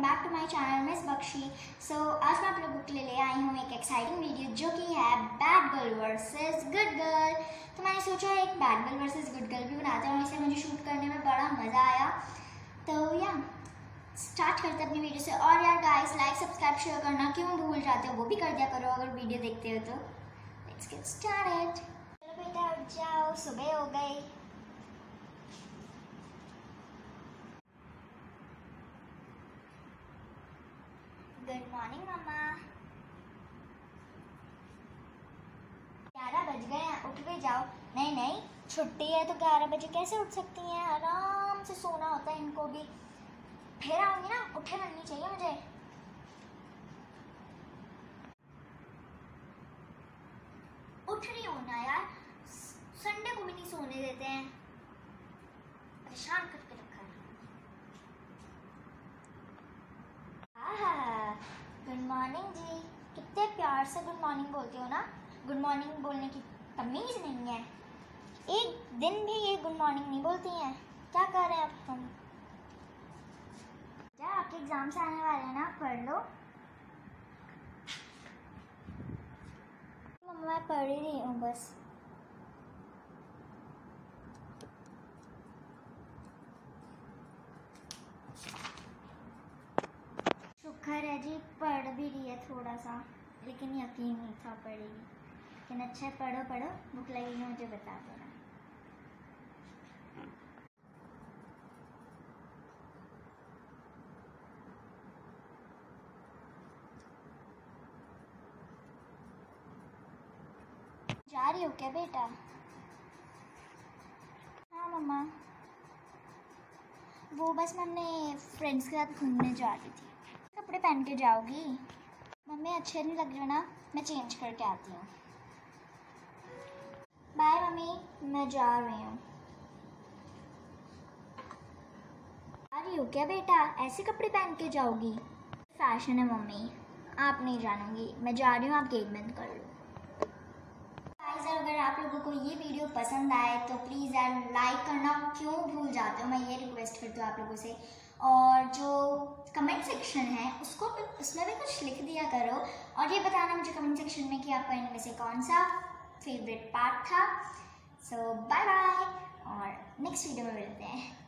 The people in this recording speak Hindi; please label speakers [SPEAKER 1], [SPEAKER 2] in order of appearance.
[SPEAKER 1] Back to my channel miss Bakshi. आज मैं आप लोगों के लिए आई हूँ एक एक्साइटिंग वीडियो जो कि है bad girl versus good girl. तो मैंने सोचा एक bad girl versus good girl भी बनाते हैं और इसे मुझे शूट करने में बड़ा मज़ा आया। तो या स्टार्ट करते हैं अपनी वीडियो से। और यार गाइस, लाइक सब्सक्राइब शेयर करना क्यों भूल जाते हो, वो भी कर दिया करो अगर वीडियो देखते हो तो। Let's get started. चलो बेटा उठ जाओ, सुबह हो गई। गुड मॉर्निंग मम्मा। 11 बज गए हैं, उठ भी जाओ। नहीं नहीं, छुट्टी है तो 11 बजे कैसे उठ सकती हैं, आराम से सोना होता है इनको भी। फिर आऊंगी ना, उठे रहनी चाहिए मुझे। उठ रही हूँ ना यार, संडे को भी नहीं सोने देते हैं, परेशान करके रखा है। गुड मॉर्निंग जी, कितने प्यार से गुड मॉर्निंग बोलते हो ना। गुड मॉर्निंग बोलने की तमीज नहीं है, एक दिन भी ये गुड मॉर्निंग नहीं बोलती हैं। क्या कर रहे हैं अब हम? क्या आपके एग्जाम्स आने वाले हैं ना, पढ़ लो। मम्मा मैं पढ़ ही रही हूँ बस। शुक्र है जी, पढ़ भी रही है थोड़ा सा, लेकिन यकीन नहीं था पढ़ेगी। लेकिन अच्छा है, पढ़ो पढ़ो, भूख लगेगी मुझे बता देना। जा रही हो क्या बेटा? हाँ मम्मा, वो बस मैं अपने फ्रेंड्स के साथ घूमने जा रही थी। कपड़े पहन के जाओगी? मम्मी अच्छे नहीं लग रहे ना, मैं चेंज करके आती हूँ। बाय मम्मी, मैं जा रही हूँ। आ रही हो क्या बेटा? ऐसे कपड़े पहन के जाओगी? फैशन है मम्मी, आप नहीं जानोगी। मैं जा रही हूँ, आप गेट बंद कर लो। अगर आप लोगों को ये वीडियो पसंद आए तो प्लीज़ यार लाइक करना क्यों भूल जाते हो, मैं ये रिक्वेस्ट करती हूँ आप लोगों से। और जो कमेंट सेक्शन है उसमें भी कुछ लिख दिया करो और ये बताना मुझे कमेंट सेक्शन में कि आपका इनमें से कौन सा फेवरेट पार्ट था। सो बाय बाय, और नेक्स्ट वीडियो में मिलते हैं।